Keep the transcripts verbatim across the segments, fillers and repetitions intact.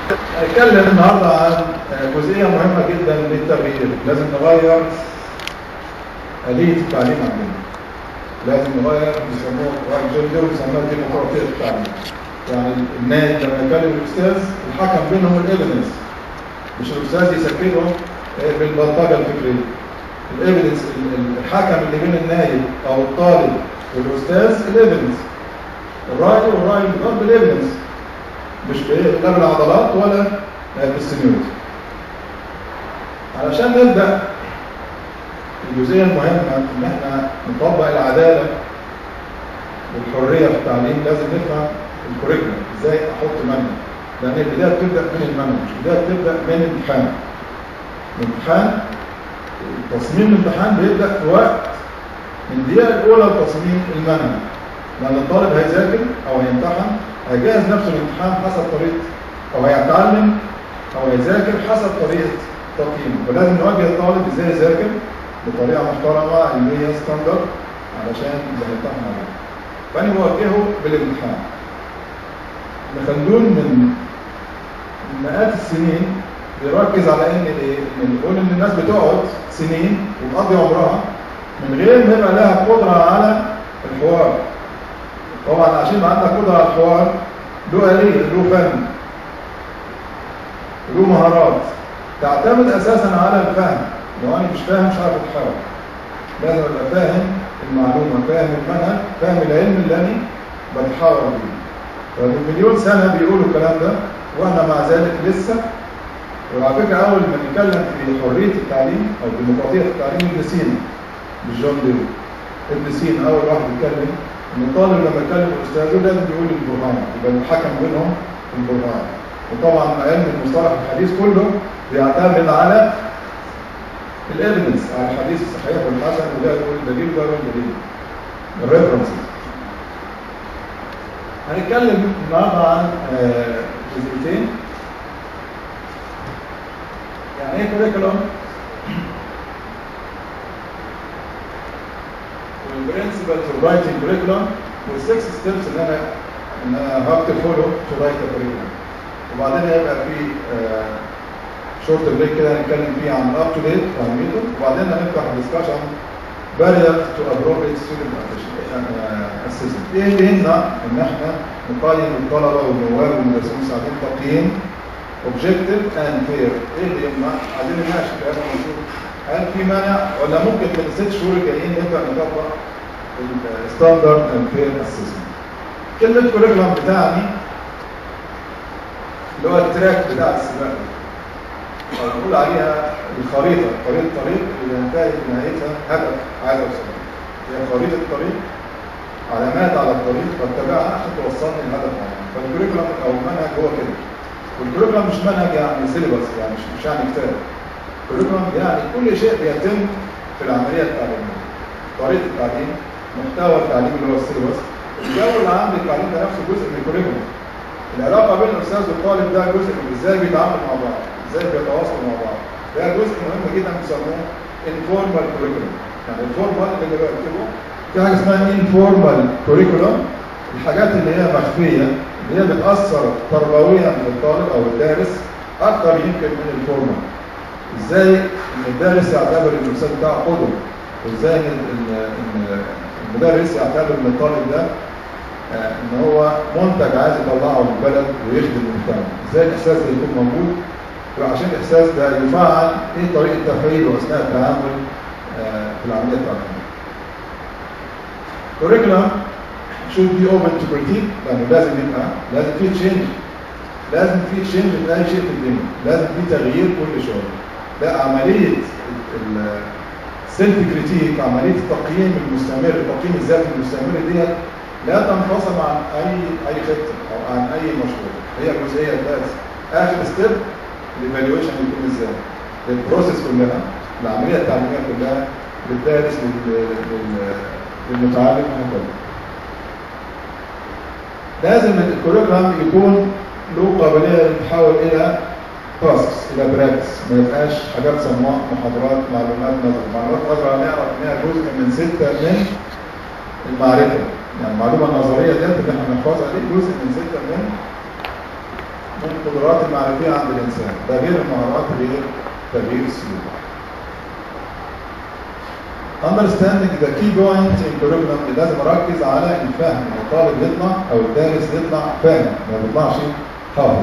هنتكلم النهارده عن جزئيه مهمه جدا للتغيير. لازم نغير آلية التعليم عندنا. لازم نغير بيسموه جون ديو بيسموها ديمقراطيه التعليم. يعني الناس لما يكلم الاستاذ الحكم بينهم الايفيدنس، مش الاستاذ يسكتهم بالبلطجه الفكريه. الايفيدنس الحكم اللي بين النايب او الطالب والاستاذ الايفيدنس. الراي والراي بضرب الايفيدنس، مش لا بالعضلات ولا بالسنيورتي. علشان نبدا الجزئيه المهمه ان احنا نطبق العداله والحريه في التعليم، لازم نفهم الكوريكولم، ازاي احط منهج. لان البدايه بتبدا من المنهج، البدايه بتبدا من الامتحان. الامتحان تصميم الامتحان بيبدا في وقت من الدقيقه الاولى لتصميم المنهج. لان الطالب هيذاكر او هيمتحن هيجهز نفسه للامتحان حسب طريقه، او هيتعلم او هيذاكر حسب طريقه تقييمه. فلازم نوجه الطالب ازاي يذاكر بطريقه محترمه علميه ستاندرد علشان يمتحن عليها. فانا بوجهه بالامتحان. ابن خلدون من مئات السنين بيركز على ان ايه؟ بيقول ان الناس بتقعد سنين وتقضي عمرها من غير ما يبقى لها قدره على الحوار. طبعا عشان يبقى عندك قدره على الحوار له آلية، له فهم، له مهارات تعتمد اساسا على الفهم. لو انا مش فاهم مش عارف اتحرك. لازم ابقى فاهم المعلومه، فاهم المنهج، فاهم العلم اللي انا بتحاور بيه. فمن مليون سنه بيقولوا الكلام ده واحنا مع ذلك لسه. وعلى فكره اول ما نتكلم في حريه التعليم او ديمقراطيه التعليم ابن سينا مش جون ديو. ابن سينا اول واحد يتكلم ان الطالب لما يكلم استاذه لازم يقول البرهان، يبقى الحكم بينهم البرهان. وطبعا علم المصطلح الحديث كله بيعتمد على الايفيدنس، على الحديث الصحيح والحسن، وده يقول الدليل وده يقول الدليل. الريفرنسز. هنتكلم النهارده عن جزئيتين. يعني ايه كوريكولوم؟ والبرنسبلز اوف رايتنج كوريكولوم، والسكس ستيبس اللي انا ان انا هاف تو فولو تو رايت كوريكولوم. وبعدين هيبقى في شورت بريك كده هنتكلم فيه عن اب تو ديت فاهميته، وبعدين هنفتح ديسكشن barriers to appropriate student assessment. ايه اللي يمنع ان احنا نقيم الطلبه والنواب والمدرسين المساعدين تقييم objective and fair؟ ايه اللي يمنع؟ عايزين نناقش الكلام ده ونشوف هل في مانع ولا ممكن في الست شهور الجايين نبدا نطبق الستاندرد اند فير اسسمنت. كلمه كوريكولم بتاعني اللي هو التراك بتاع السباق، او نقول عليها الخريطه، خريطه الطريق اللي ينتهي في نهايتها هدف عايز اوصل. هي خريطه الطريق، علامات على الطريق بتبعها عشان توصلني لهدف معين. فالكوريكولم او المنهج هو كده. والكوريكولم مش منهج يعني سيلبس، يعني مش مش يعني كتاب. الكوريكولم يعني كل شيء بيتم في العمليه التعليميه. طريقه التعليم، محتوى التعليم اللي هو السيلبس، الجو العام للتعليم ده نفسه جزء من الكوريكولم. العلاقه بين الاستاذ والطالب ده جزء من ازاي بيتعاملوا مع بعض، ازاي بيتواصلوا مع بعض. ده جزء مهم جدا بيسموه انفورمال كوريكولم. يعني الفورمال اللي بيكتبه في حاجه اسمها انفورمال كوريكولم، الحاجات اللي هي مخفيه اللي هي بتاثر تربويا في الطالب او الدارس اكثر يمكن من الفورمال. ازاي ان الدارس يعتبر ان الاستاذ بتاعه قدوه، وازاي ان المدرس يعتبر ان الطالب ده ان هو منتج عايز يطلعه للبلد ويخدم المجتمع. ازاي الاحساس ده يكون موجود، وعشان الاحساس ده يفعل ايه طريقه تفعيله اثناء التعامل في العمليه التعليميه. curriculum should be open to critique، لانه لازم يبقى لازم في تشينج، لازم في تشينج في اي شيء في الدنيا، لازم في تغيير كل شويه. لا، عمليه السيلف كريتيك، عمليه التقييم المستمر، التقييم الذاتي المستمر ديت لا تنفصل عن اي اي خطه او عن اي مشروع. هي الجزئيه بتاعت اخر ستيب الايفالويشن يكون ازاي؟ البروسيس كلها، العمليه التعليميه كلها، للدارس للمتعلم وهكذا. لازم الكوريكولم يكون له قابليه للتحول الى بروسيس، الى براكتس، ما يبقاش حاجات صماء، محاضرات، معلومات نظري. معلومات نظري هنعرف انها جزء من سته من المعرفه. يعني المعلومه النظريه ديت اللي احنا بنحفظها دي جزء من سته من من القدرات المعرفيه عند الانسان، ده غير المهارات غير تغيير السلوك. Understanding the key point in curriculum، لازم اركز على الفهم، الطالب يطلع او الدارس يطلع فاهم ما بيطلعش حافظ.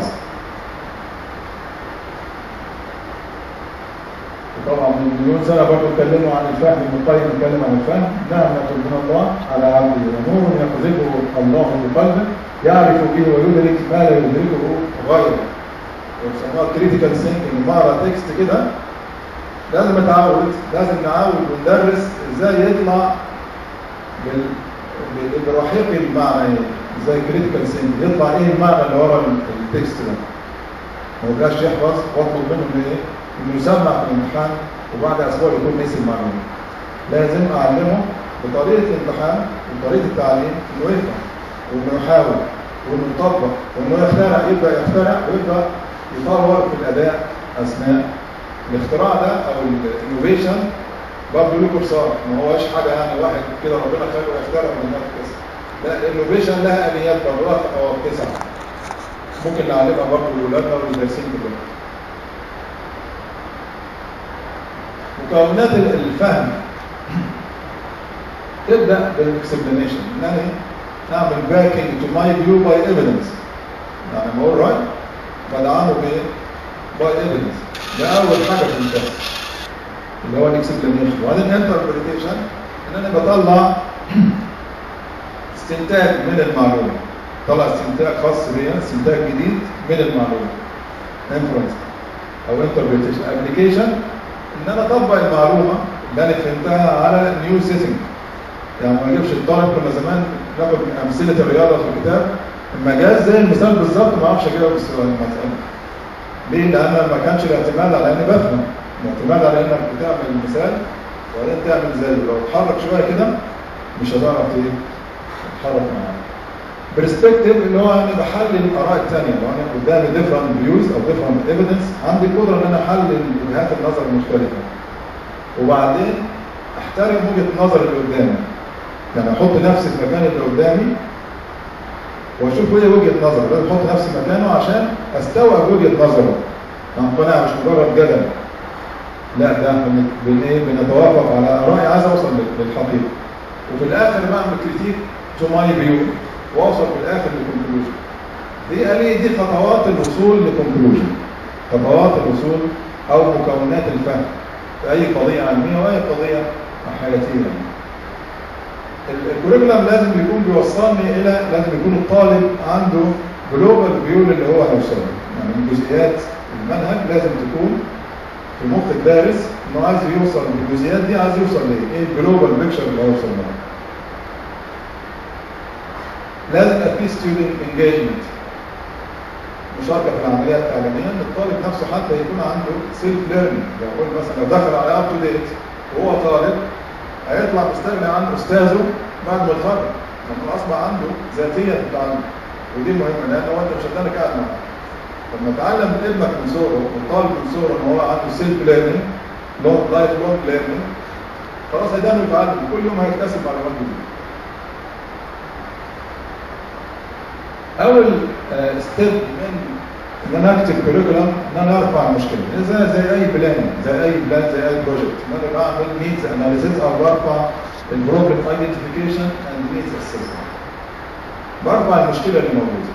طبعا من مليون سنه برضه اتكلموا عن الفهم، ابن القيم اتكلم عن الفهم، نعمه من الله على عبده ونور يقذفه الله بقلبه يعرف به ويدرك ما لا يدركه غيره. ويسموها كريتيكال ثينكينج. مقرا تكست كده لازم اتعود، لازم نعود وندرس ازاي يطلع برحيق المعنى، ازاي كريتيكال ثينكينج يطلع ايه المعنى اللي ورا التكست ده. ما يبقاش يحفظ واطلب منه ان ايه؟ انه يسمع في الامتحان وبعد اسبوع يكون نسي المعلومه. لازم اعلمه بطريقه الامتحان وطريقه التعليم انه يفهم وانه يحاول وانه يطبق وانه يخترع، يبدا يخترع ويبدا يطور في الاداء اثناء الاختراع ده او الانوفيشن. برضه له كورسات، ما هوش حاجه يعني واحد كده ربنا خلقه يخترع من نفسه. لا، الانوفيشن لها اليات برضه، لها خطوات تسعه ممكن نعلمها برضه لاولادنا والمدرسين كلهم. مكونات الفهم تبدا بالاكسبلانيشن، يعني نعمل باكينج تو ماي فيو باي ايفيدنس. يعني ما هو رايت بدعمه بايه؟ باي ايفيدنس. ده اول حاجه في الفهم اللي هو الاكسبلانيشن. وبعدين الانتربريتيشن ان انا بطلع استنتاج من المعلومه، طلع استنتاج خاص بيا، استنتاج جديد من المعلومه. انفرنس او انتربريتيشن. ابلكيشن ان انا اطبق المعلومه اللي انا فهمتها على نيو سيتنج. يعني ما اجيبش الطالب، كنا زمان ناخد امثله الرياضه في الكتاب، المجاز زي المثال بالظبط ما اعرفش اجاوب السؤال المساله. ليه؟ لان ما كانش الاعتماد على اني بفهم، الاعتماد على انك بتعمل المثال وبعدين تعمل زيه. لو اتحرك شويه كده مش هتعرف ايه؟ تتحرك معاه. برسبكتيف اللي هو انا بحلل الاراء الثانيه، لو انا قدامي ديفرنت فيوز او ديفرنت ايفيدنس عندي القدره ان انا احلل وجهات النظر المختلفه. وبعدين احترم وجهه النظر اللي قدامي، يعني احط نفسي في مكان اللي قدامي واشوف ايه وجهه نظره، لازم احط نفسي مكانه عشان استوعب وجهه نظره. انا مش مجرد جدل، لا ده بن ايه بنتوافق على اراء عايز اوصل للحقيقه. وفي الاخر بعمل كريتيك تو ماي فيو واوصل في الاخر للكونكلوجن. دي قال دي خطوات الوصول للكونكلوجن، خطوات الوصول او مكونات الفهم في اي قضيه علميه واي قضيه حياتيه. الكوريكولم لازم يكون بيوصلني الى، لازم يكون الطالب عنده جلوبال فيو اللي هو هيوصل له. يعني من جزئيات المنهج لازم تكون في مخ الدارس انه عايز يوصل بالجزئيات دي، عايز يوصل لايه؟ ايه الجلوبال بيكتشر اللي هيوصل له. لازم يبقى في ستودنت انجيجمنت، مشاركه في العمليه التعليميه، ان الطالب نفسه حتى يكون عنده سيلف ليرنينج. بقول مثلا لو دخل على اب تو ديت وهو طالب هيطلع مستغني عن استاذه بعد ما يتخرج، لانه اصبح عنده ذاتيه في التعلم. ودي مهمه لان هو انت مش هتلاقي قاعد معاه. لما تعلم ابنك من صغره والطالب من صغره ان هو عنده سيلف ليرنينج، لايف لونج ليرنينج، خلاص هيدانه يتعلم كل يوم هيكتسب معلومات جديده. اول ستيب من ان انا اكتب كوريكولم ان انا ارفع المشكله، زي زي اي بلان، زي اي بلان، زي اي بروجكت. ان انا بعمل نيدز اناليسيس او برفع البروبلم ايدنتيفيكيشن اند نيدز اسسمنت. برفع المشكله اللي موجوده.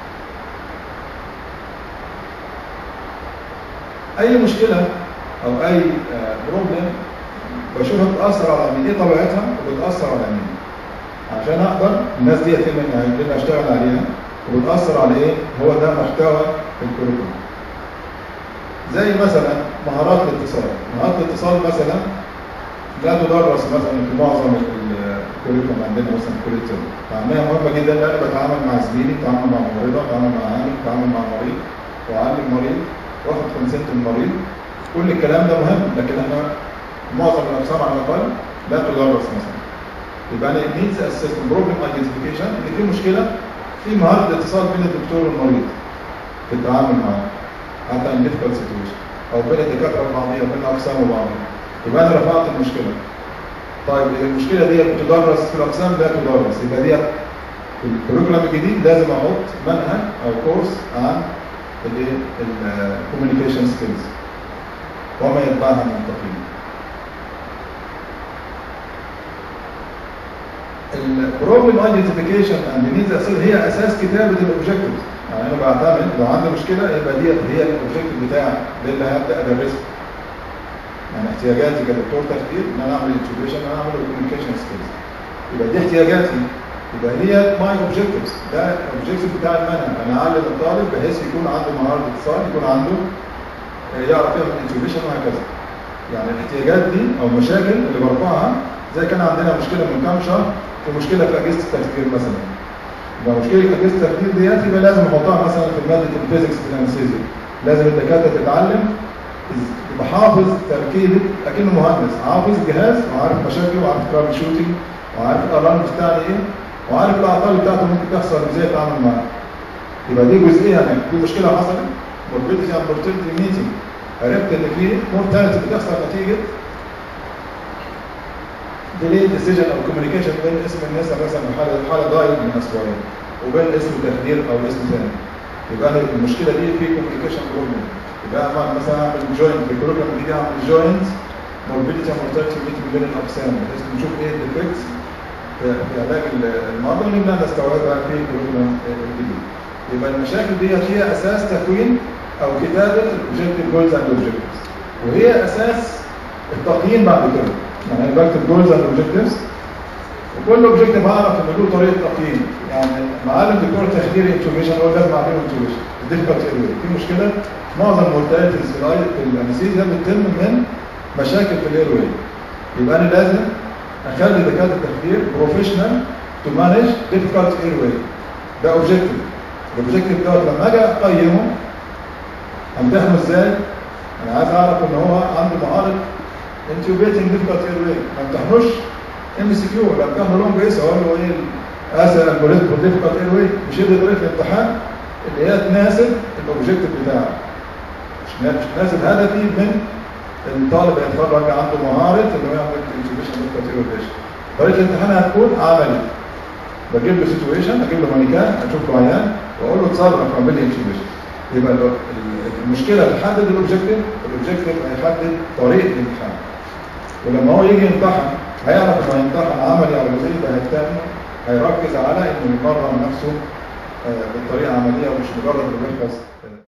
اي مشكله او اي بروبلم بشوفها بتاثر على مين، ايه طبيعتها وبتاثر على مين، عشان اقدر الناس دي يتم ان اشتغل عليها وبتاثر على ايه؟ هو ده محتوى الكوريكولم. زي مثلا مهارات الاتصال. مهارات الاتصال مثلا لا تدرس مثلا في معظم الكوريكولم عندنا مثلا في كليه الطب. معناها مهمه جدا ان انا بتعامل مع زميلي، بتعامل مع ممرضه، بتعامل مع عامل، بتعامل مع مريض، واعلم مريض، واخد كونسنت المريض. كل الكلام ده مهم، لكن احنا معظم الاقسام على الاقل لا تدرس مثلا. يبقى انا نيدز اسسمنت، بروبلم ايدنتيفيكيشن، ان في مشكله في مهاره الاتصال بين الدكتور والمريض في التعامل معاه حتى ان ديفيكالت سيتويشن، او بين الدكاتره البعضيه وبين الاقسام وبعضها. يبقى انا رفعت المشكله. طيب المشكله دي بتدرس في الاقسام؟ لا تدرس. يبقى دي في الكوريكولم الجديد لازم احط منهج او كورس عن الايه الكوميونيكيشن سكيلز وما يتبعها من التقييم. البروبلم ايدنتيفيكيشن اند نيدز هي اساس كتابه الاوبجكتيفز. يعني انا بعتمد لو عندي مشكله يبقى ديت هي الاوبجكتيف بتاعي اللي هبدا ادرسه. يعني احتياجاتي كدكتور تخدير ان انا اعمل انتوبيشن، ان انا اعمل كوميونيكيشن سكيلز. يبقى دي احتياجاتي، يبقى هي ماي اوبجكتيفز، ده الاوبجكتيف بتاع المنهج. انا اعلم الطالب بحيث يكون عنده مهاره اتصال، يكون عنده يعرف يعمل انتوبيشن وهكذا. يعني الاحتياجات دي او المشاكل اللي برفعها، زي كان عندنا مشكله من كام شهر في مشكله في اجهزه التخدير مثلا. يبقى مشكله اجهزه التخدير ديت يبقى لازم نحطها مثلا في ماده الفيزيكس في الانستيزيا. لازم الدكاتره تتعلم يبقى حافظ تركيبه اكنه مهندس، حافظ الجهاز وعارف مشاكله وعارف ترابل شوتنج وعارف الالارم بتاعي ايه وعارف الاعطال بتاعته ممكن تحصل ازاي اتعامل معاها. يبقى دي جزئيه يعني في مشكله حصلت موربيديتي اند مورتاليتي ميتنج، عرفت ان في مورتاليتي بتحصل نتيجه ديلي ديسيجن او كوميونيكيشن بين اسم الناس مثلا في حاله حاله ضايق من اسبوعين وبين اسم تخدير او اسم ثاني. يبقى المشكله دي في كوميونيكيشن بروبلم. يبقى مثلا اعمل جوينت في البروجرام الجديد، اعمل جوينت موربيديتي اند مورتاليتي ميتنج بين الاقسام بحيث نشوف ايه الديفكتس في علاج المرضى اللي بدنا نستوعبها في البروجرام الجديد. يبقى المشاكل دي هي اساس تكوين او كتابه الاوبجكتيف جولز اند اوبجكتيفز، وهي اساس التقييم بعد كده. يعني انا بكتب جولز اند اوبجكتيفز وكل اوبجكتيف اعرف ان له طريقه تقييم. يعني معلم دكتور تخدير انتوبيشن هو لازم اعمله انتوبيشن الديفيكالتي ايروي. في مشكله معظم المورتاليتيز في الانستيزيا بتتم من مشاكل في الايروي. يبقى انا لازم اخلي دكاتره التخدير بروفيشنال تو مانج ديفيكالتي ايروي. ده اوبجكتيف. الاوبجكتيف دوت لما اجي اقيمه امتحنه ازاي؟ انا عايز اعرف ان هو عنده مهاره انتوبيتنج ديفيكالتي ايروي، ما امتحنوش ام سي كيو ولا امتحنه لونج اس اقول له ايه اسال الجوريزم فور ديفيكالتي ايروي، مش هي دي طريقه الامتحان اللي هي تناسب الاوبجكتيف بتاعي، مش تناسب هدفي من الطالب يتخرج عنده مهاره انه يعمل انتوبيشن ديفيكالتي ايروي. طريقه الامتحان هتكون عملي، بجيب له سيتويشن، اجيب له مانيكان، اشوف له عيان واقول له اتصرف اعمل لي انتوبيشن. يبقى المشكله تحدد الاوبجكتيف، الاوبجكتيف هيحدد طريقه الامتحان. ولما هو يجي يمتحن هيعرف انه هيمتحن عملي على جزئيه هيهتم هيركز على انه يمرن نفسه بطريقه عمليه ومش مجرد انه يحفظ